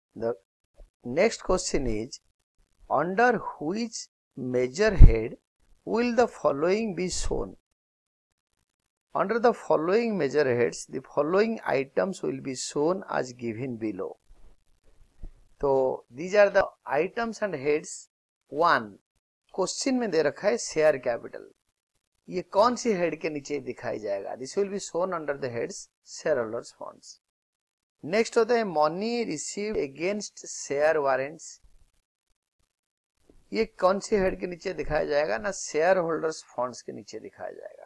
The next question is, under which major head will the following be shown? Under the following major heads, the following items will be shown as given below. So these are the items and heads. One, question में दे रखा है share capital, ये कौन सी head के नीचे दिखाई जाएगा? This will be shown under the heads share holders funds. Next होता है money received against share warrants, ये कौन सी हेड के नीचे दिखाया जाएगा? ना शेयर होल्डर्स फंड्स के नीचे दिखाया जाएगा।